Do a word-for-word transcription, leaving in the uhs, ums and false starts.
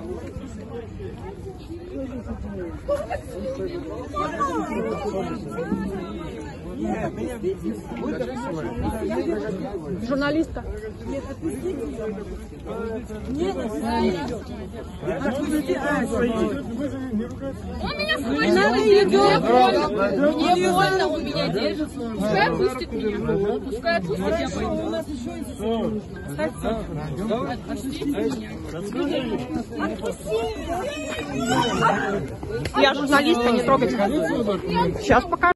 Журналистка. Нет, он меня схватил, мне больно, он меня держит. Пускай отпустит меня. Пускай отпустит, я пойду. Я журналистка, не трогайте. Сейчас покажу.